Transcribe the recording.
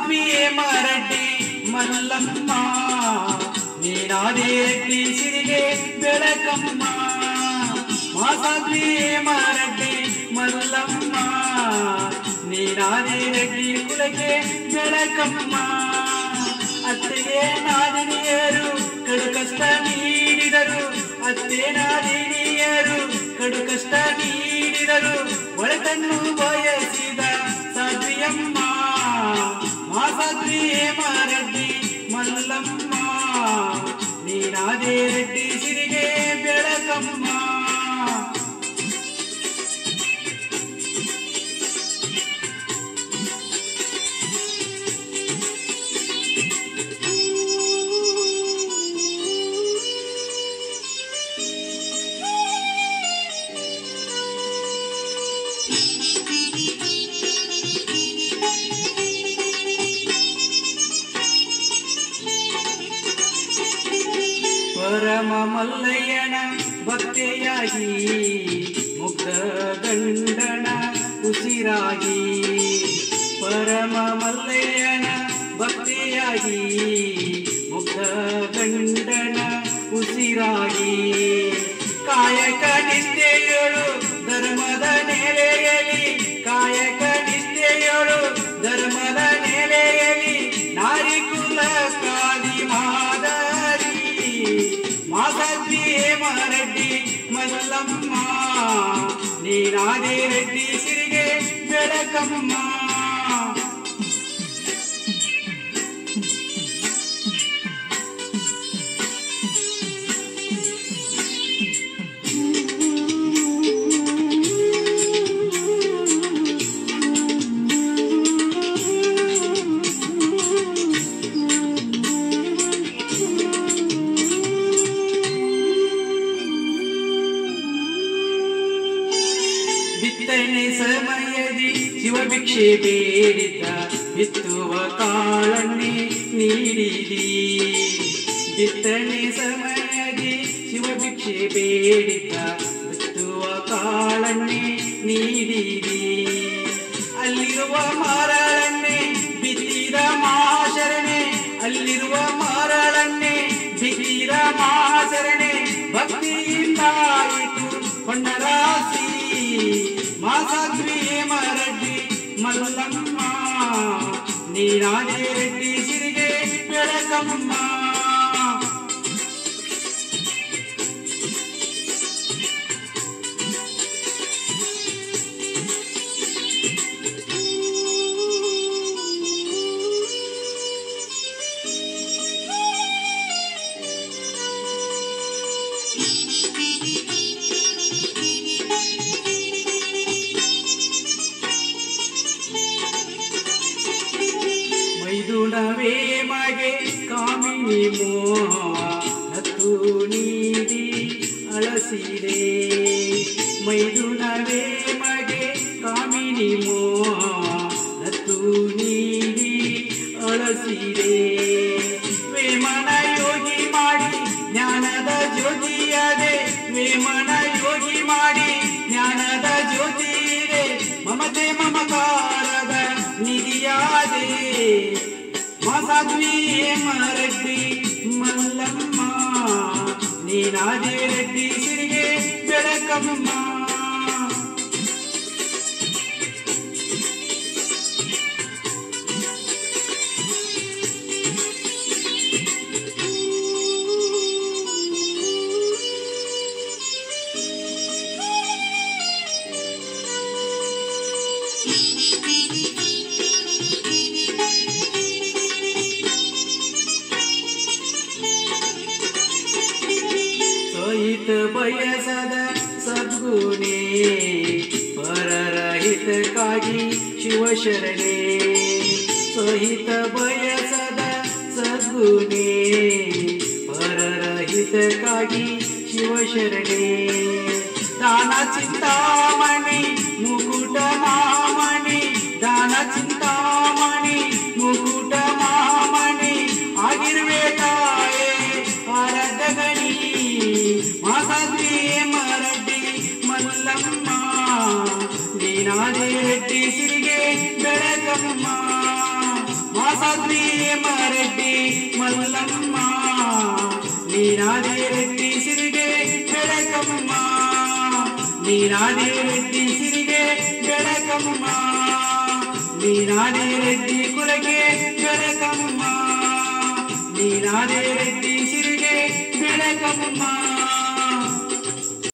ಮಾಸಾದ್ವಿ ಮರಡ್ಡಿ ಮಲ್ಲಮ್ಮ ನೀನಾದಿ ರೆಡ್ಡಿ ಸಿರಿಗೆ ಬೆಳಕಮ್ಮ ಮಾಸಾದ್ವಿ ಮರಡ್ಡಿ ಮಲ್ಲಮ್ಮ ನೀನಾದಿ ರೆಡ್ಡಿ ಕುಲಕ್ಕೆ ಬೆಳಕಮ್ಮ ಅತ್ತೆಗೆ ನಾದಿನಿಯರು ಕಡು ಕಷ್ಟ ನೀಡಿದರು ಅತ್ತೆ ನಾದಿನಿಯರು ಕಡು ಕಷ್ಟ ನೀಡಿದರು ಒಳಕಣ್ಣು ಬಯಸಿದ ಸಾಧ್ವಿಯಮ್ಮ ಮಾಸಾದ್ವಿ ಮರಡ್ಡಿ ಮಲ್ಲಮ್ಮ ನೀನಾದೇ ರೆಡ್ಡಿ ಸಿರಿಗೆ ಬೆಳಕಮ್ಮ ಪರಮ ಮಲ್ಲಯ್ಯನ ಭಕ್ತೆಯಾಗಿ ಮುಗ್ಧ ಗಂಡನ ಉಸಿರಾಗಿ ಪರಮ ಮಲ್ಲಯ್ಯನ ಭಕ್ತೆಯಾಗಿ ಮುಗ್ಧ ಗಂಡನ ಉಸಿರಾಗಿ ಕಾಯಕ ನಿಷ್ಠೆಯಳು ಧರ್ಮದ ನೆಲೆಯಲಿ ಕಾಯಕ ನಿಷ್ಠೆಯಳು ಧರ್ಮದ ನೆಲೆಯಲಿ ನಾರಿ ಕುಲ ಕಾದಿ ಮಾದರಿ ಮಾಸಾದ್ವಿ ಮರಡ್ಡಿ ಮಲ್ಲಮ್ಮ ನೀನಾದಿ ರೆಡ್ಡಿ ಸಿರಿಗೆ ಬೆಳಕಮ್ಮ ಬಿತ್ತನೆ ಸಮಯದಿ ಶಿವಭಿಕ್ಷೆ ಬೇಡಿದ್ದ ಬಿತ್ತುವ ಕಾಳನ್ನೇ ನೀಡಿದಿ ಬಿತ್ತನೆ ಸಮಯದಿ ಶಿವಭಿಕ್ಷೆ ಬೇಡಿದ್ದ ಬಿತ್ತುವ ಕಾಳನ್ನೇ ನೀಡಿದಿ ಅಲ್ಲಿರುವ ಮರಳನ್ನೇ ಬಿತ್ತಿದ ಮಾಶರಣೆ ಅಲ್ಲಿರುವ ಮರಳನ್ನೇ ಬಿತ್ತಿದ ಮಾಶರಣೆ ಭಕ್ತಿಯಿಂದಾಯಿತು ಕೊಂಡರಾಸಿ ಮಾಸಾದ್ವಿ ಮರಡ್ಡಿ ಮಲ್ಲಮ್ಮ ನೀನಾದಿ ರೆಡ್ಡಿ ಸಿರಿಗೆ ಬೆಳಕಮ್ಮ ಮೈದುನವೇ ಮಗೆ ಕಾಮಿನಿ ಮೋಹ ಹತ್ತು ನೀಡಿ ಅಳಸಿದೆ ಮೈದುನವೇ ಮಗೆ ಕಾಮಿನಿ ಮೋಹ ಹತ್ತು ನೀಡಿ ಅಳಸಿದೆ ವೇಮನ ಯೋಗಿ ಮಾಡಿ ಜ್ಞಾನದ ಜ್ಯೋತಿಯಾದೆ ವೇಮನ ಯೋಗಿ ಮಾಡಿ ಜ್ಞಾನದ ಜ್ಯೋತಿಯಿದೆ ಮಮತೆ ಮಮಕಾರದ ನಿಧಿಯಾದೆ ಮಾಸಾದ್ವಿ ಮರಡ್ಡಿ ಮಲ್ಲಮ್ಮ ನೀನಾದಿ ರೆಡ್ಡಿ ಸಿರಿಗೆ ಬೆಳಕಮ್ಮ ಸಹಿತ ಬಯಸದ ಸದ್ಗುಣೆ ಪರರ ಹಿತಕ್ಕಾಗಿ ಶಿವಶರಣೆ ಸಹಿತ ಬಯಸದ ಸದ್ಗುಣೆ ಪರರ ಹಿತಕ್ಕಾಗಿ ಶಿವಶರಣೆ ದಾನ ಚಿಂತಾಮಣಿ ಮುಕುಟ ಮಾಮಣಿ ದಾನ ಚಿಂತಾಮಣಿ ಮುಕುಟ ಮಾಮಣಿ ಆಗಿರುವೆ ತಾಯೇ ಆರಾಧಗಣಿ ಮಾಸಾದ್ವಿ ಮರಡ್ಡಿ ಮಲ್ಲಮ್ಮ ನೀನಾದಿ ರೆಡ್ಡಿ ಸಿರಿಗೆ ಬೆಳಕಮ್ಮ ಸಾಧ್ವಿ ಹೇಮರೆಡ್ಡಿ ಮಲ್ಲಮ್ಮ ನೀನಾದಿ ರೆಡ್ಡಿ ಸಿರಿಗೆ ಬೆಳಕಮ್ಮ ನೀನಾದಿ ರೆಡ್ಡಿ ಸಿರಿಗೆ ಬೆಳಕಮ್ಮ ನೀನಾದಿ ರೆಡ್ಡಿ ಕುಲಕ್ಕೆ ಬೆಳಕಮ್ಮ ನೀನಾದಿ ರೆಡ್ಡಿ ಸಿರಿಗೆ ಬೆಳಕಮ್ಮ